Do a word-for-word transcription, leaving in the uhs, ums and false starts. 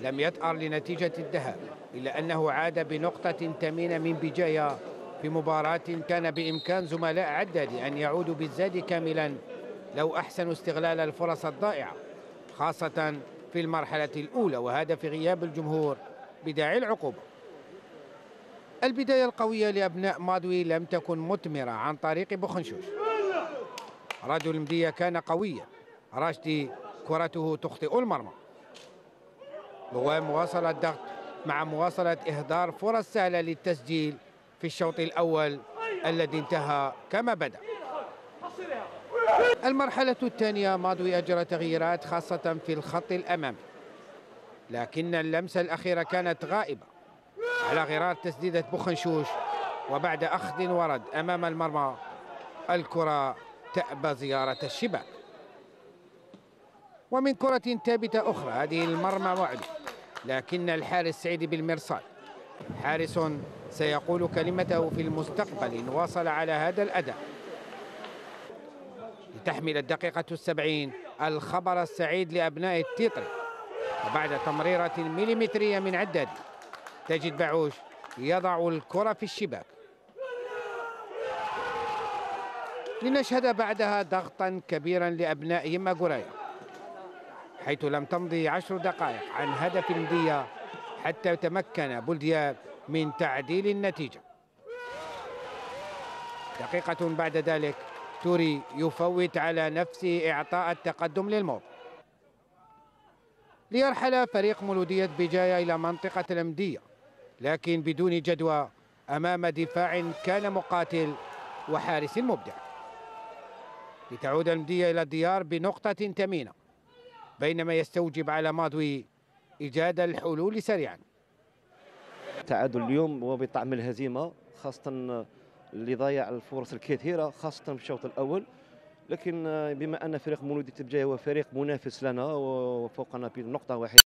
لم يثأر لنتيجة الذهاب، إلا أنه عاد بنقطة ثمينة من بجاية في مباراة كان بإمكان زملاء عدادي أن يعودوا بالزاد كاملا لو أحسنوا استغلال الفرص الضائعة، خاصة في المرحلة الأولى، وهذا في غياب الجمهور بداعي العقوبة. البداية القوية لأبناء ماضوي لم تكن مثمرة عن طريق بوخنشوش. رجل المدية كان قويا، راشدي كرته تخطئ المرمى. لغوان مواصلة الضغط مع مواصلة إهدار فرص سهلة للتسجيل في الشوط الأول الذي انتهى كما بدأ. المرحلة الثانية ماضوي أجرى تغييرات خاصة في الخط الأمامي، لكن اللمسة الأخيرة كانت غائبة على غرار تسديدة بوخنشوش، وبعد أخذ ورد أمام المرمى الكرة تأبى زيارة الشباك. ومن كرة ثابتة أخرى، هذه المرمى وعده، لكن الحارس سعيد بالمرصاد، حارس سيقول كلمته في المستقبل إن واصل على هذا الأداء. لتحمل الدقيقة السبعين الخبر السعيد لأبناء التيطري، وبعد تمريرة مليمترية من عدادي تجد بعوش يضع الكرة في الشباك. لنشهد بعدها ضغطا كبيرا لأبناء يما قرايا، حيث لم تمضي عشر دقائق عن هدف المدية حتى تمكن بولدياب من تعديل النتيجة. دقيقة بعد ذلك توري يفوت على نفسه إعطاء التقدم للموب، ليرحل فريق مولودية بجاية إلى منطقة الأمدية، لكن بدون جدوى أمام دفاع كان مقاتل وحارس مبدع. لتعود المدية إلى الديار بنقطة ثمينة، بينما يستوجب على ماضوي إيجاد الحلول سريعا. التعادل اليوم وبطعم الهزيمة، خاصة اللي ضيع الفرص الكثيرة خاصة في الشوط الأول، لكن بما أن فريق مولودية بجاية هو فريق منافس لنا وفوقنا بنقطة واحدة